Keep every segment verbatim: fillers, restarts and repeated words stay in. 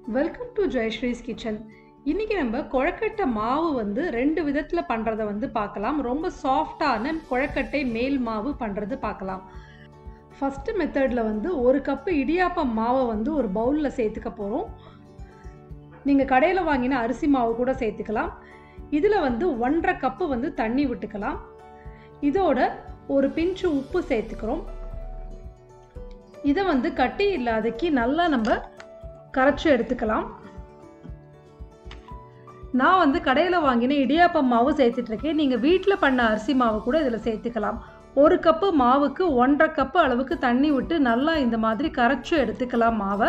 Welcome to Jayasree's kitchen. இன்றைக்கி நம்ம கொழக்கட்டை மாவு வந்து ரெண்டு விதத்தில் பண்ணுறதை வந்து பார்க்கலாம். ரொம்ப சாஃப்டான கொழக்கட்டை மேல் மாவு பண்ணுறது பார்க்கலாம். ஃபஸ்ட்டு மெத்தடில் வந்து ஒரு கப்பு இடியாப்பம் மாவை வந்து ஒரு பவுலில் சேர்த்துக்க போகிறோம். நீங்கள் கடையில் வாங்கின அரிசி மாவு கூட சேர்த்துக்கலாம். இதில் வந்து ஒன்றரை கப்பு வந்து தண்ணி விட்டுக்கலாம். இதோட ஒரு பிஞ்சு உப்பு சேர்த்துக்கிறோம். இதை வந்து கட்டி இல்லாதக்கு நல்லா நம்ம கரைச்சி எடுத்துக்கலாம். நான் வந்து கடையில் வாங்கின இடியாப்பம் மாவு சேர்த்துட்ருக்கேன். நீங்கள் வீட்டில் பண்ண அரிசி மாவு கூட இதில் சேர்த்துக்கலாம். ஒரு கப்பு மாவுக்கு ஒன்றரை கப்பு அளவுக்கு தண்ணி விட்டு நல்லா இந்த மாதிரி கரைச்சி எடுத்துக்கலாம் மாவை.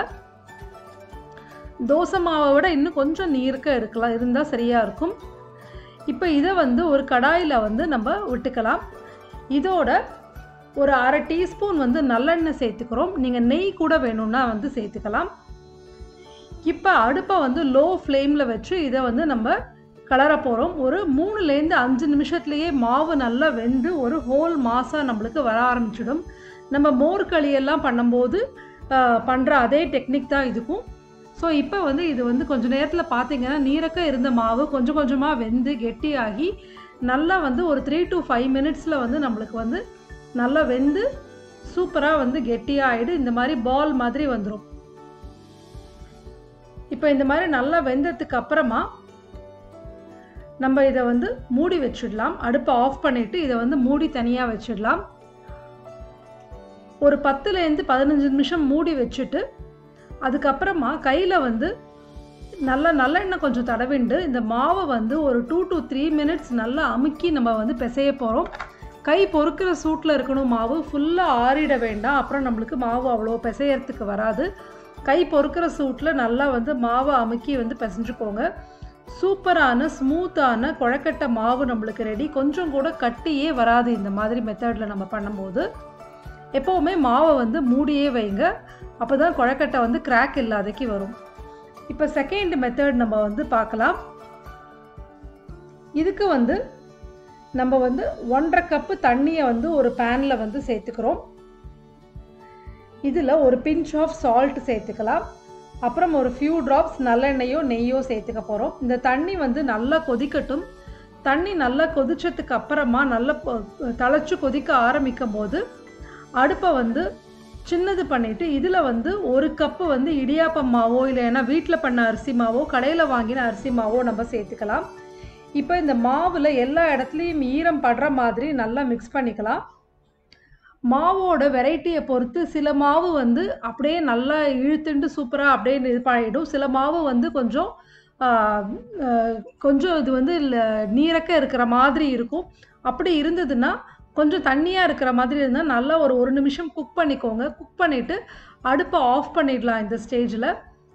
தோசை மாவை விட இன்னும் கொஞ்சம் நீர்க்க இருக்கலாம் இருந்தால் சரியாக இருக்கும். இப்போ இதை வந்து ஒரு கடாயில் வந்து நம்ம விட்டுக்கலாம். இதோட ஒரு அரை டீஸ்பூன் வந்து நல்லெண்ணெய் சேர்த்துக்கிறோம். நீங்கள் நெய் கூட வேணும்னா வந்து சேர்த்துக்கலாம். இப்போ அடுப்பை வந்து லோ ஃப்ளேமில் வச்சு இதை வந்து நம்ம கலர போகிறோம். ஒரு மூணுலேருந்து அஞ்சு நிமிஷத்துலேயே மாவு நல்லா வெந்து ஒரு ஹோல் மாசாக நம்மளுக்கு வர ஆரம்பிச்சிடும். நம்ம மோர் களியெல்லாம் பண்ணும்போது பண்ணுற அதே டெக்னிக் தான் இதுக்கும். ஸோ இப்போ வந்து இது வந்து கொஞ்சம் நேரத்தில் பார்த்திங்கன்னா நீரக்க இருந்த மாவு கொஞ்சம் கொஞ்சமாக வெந்து கெட்டியாகி நல்லா வந்து ஒரு த்ரீ டு ஃபைவ் மினிட்ஸில் வந்து நம்மளுக்கு வந்து நல்லா வெந்து சூப்பராக வந்து கெட்டியாகிடு. இந்த மாதிரி பால் மாதிரி வந்துடும். இப்போ இந்த மாதிரி நல்லா வெந்ததுக்கு அப்புறமா நம்ம இதை வந்து மூடி வச்சிடலாம். அடுப்பை ஆஃப் பண்ணிவிட்டு இதை வந்து மூடி தனியாக வச்சிடலாம். ஒரு பத்துலேருந்து பதினஞ்சு நிமிஷம் மூடி வச்சுட்டு அதுக்கப்புறமா கையில் வந்து நல்லா நல்லெண்ணெய் கொஞ்சம் தடவிண்டு இந்த மாவை வந்து ஒரு டூ டு த்ரீ மினிட்ஸ் நல்லா அமுக்கி நம்ம வந்து பிசைய போகிறோம். கை பொறுக்கிற சூட்டில் இருக்கணும். மாவு ஃபுல்லாக ஆறிட வேண்டாம், அப்புறம் நம்மளுக்கு மாவு அவ்வளோ பிசையறதுக்கு வராது. கை பொறுக்கிற சூட்டில் நல்லா வந்து மாவை அமுக்கி வந்து பிசைஞ்சுக்கோங்க. சூப்பரான ஸ்மூத்தான கொழக்கட்டை மாவு நம்மளுக்கு ரெடி. கொஞ்சம் கூட கட்டியே வராது இந்த மாதிரி மெத்தடில் நம்ம பண்ணும்போது. எப்போவுமே மாவை வந்து மூடியே வைங்க, அப்போ தான் கொழக்கட்டை வந்து கிராக் இல்லாதக்கு வரும். இப்போ செகண்ட் மெத்தட் நம்ம வந்து பார்க்கலாம். இதுக்கு வந்து நம்ம வந்து ஒன்றரை கப்பு தண்ணியை வந்து ஒரு பேனில் வந்து சேர்த்துக்கிறோம். இதில் ஒரு பிஞ்ச் ஆஃப் சால்ட் சேர்த்துக்கலாம். அப்புறம் ஒரு ஃபியூ ட்ராப்ஸ் நல்லெண்ணெயோ நெய்யோ சேர்த்துக்க போகிறோம். இந்த தண்ணி வந்து நல்லா கொதிக்கட்டும். தண்ணி நல்லா கொதிச்சதுக்கு அப்புறமா நல்லா தழைச்சி கொதிக்க ஆரம்பிக்கும் போது அடுப்பை வந்து சின்னது பண்ணிவிட்டு இதில் வந்து ஒரு கப்பு வந்து இடியாப்பம் மாவோ இல்லைன்னா வீட்டில் பண்ண அரிசி மாவோ கடையில் வாங்கின அரிசி மாவோ நம்ம சேர்த்துக்கலாம். இப்போ இந்த மாவில் எல்லா இடத்துலையும் ஈரம் படுற மாதிரி நல்லா மிக்ஸ் பண்ணிக்கலாம். மாவோட வெரைட்டியை பொறுத்து சில மாவு வந்து அப்படியே நல்லா இழுத்துண்டு சூப்பராக அப்படியே இது பண்ணிடும். சில மாவு வந்து கொஞ்சம் கொஞ்சம் இது வந்து நீரக்க இருக்கிற மாதிரி இருக்கும். அப்படி இருந்ததுன்னா கொஞ்சம் தண்ணியாக இருக்கிற மாதிரி இருந்தால் நல்லா ஒரு ஒரு நிமிஷம் குக் பண்ணிக்கோங்க. குக் பண்ணிவிட்டு அடுப்பை ஆஃப் பண்ணிடலாம். இந்த ஸ்டேஜில்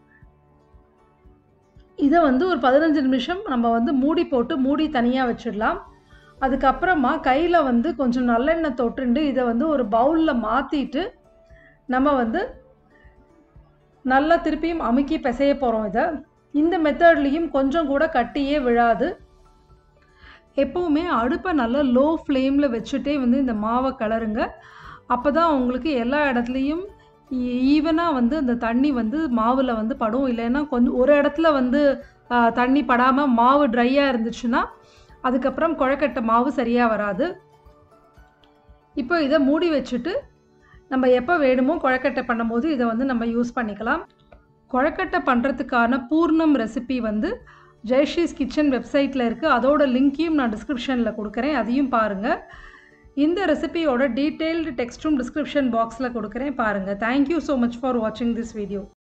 இதை வந்து ஒரு பதினஞ்சு நிமிஷம் நம்ம வந்து மூடி போட்டு மூடி தனியாக வச்சிடலாம். அதுக்கப்புறமா கையில் வந்து கொஞ்சம் நல்லெண்ணெய் தொட்டுண்டு இதை வந்து ஒரு பவுலில் மாற்றிட்டு நம்ம வந்து நல்லா திருப்பியும் அமுக்கி பிசைய போகிறோம். இதை இந்த மெத்தட்லேயும் கொஞ்சம் கூட கட்டியே விழாது. எப்போவுமே அடுப்பை நல்லா லோ ஃப்ளேமில் வச்சுட்டே வந்து இந்த மாவை கலருங்க. அப்போ தான் உங்களுக்கு எல்லா இடத்துலையும் ஈவனாக வந்து அந்த தண்ணி வந்து மாவில் வந்து படும். இல்லைன்னா கொஞ்சம் ஒரு இடத்துல வந்து தண்ணி படாமல் மாவு ட்ரையாக இருந்துச்சுன்னா அதுக்கப்புறம் கொழக்கட்டை மாவு சரியாக வராது. இப்போ இதை மூடி வச்சுட்டு நம்ம எப்போ வேணுமோ கொழக்கட்டை பண்ணும்போது இதை வந்து நம்ம யூஸ் பண்ணிக்கலாம். கொழக்கட்டை பண்ணுறதுக்கான பூர்ணம் ரெசிபி வந்து ஜெயஸ்ரீஸ் கிச்சன் வெப்சைட்டில் இருக்குது. அதோட லிங்க்கையும் நான் டிஸ்கிரிப்ஷனில் கொடுக்குறேன், அதையும் பாருங்கள். இந்த ரெசிபியோட டீட்டெயில்டு டெக்ஸ்ட்டும் டிஸ்கிரிப்ஷன் பாக்ஸில் கொடுக்குறேன், பாருங்கள். தேங்க்யூ ஸோ மச் ஃபார் வாட்சிங் திஸ் வீடியோ.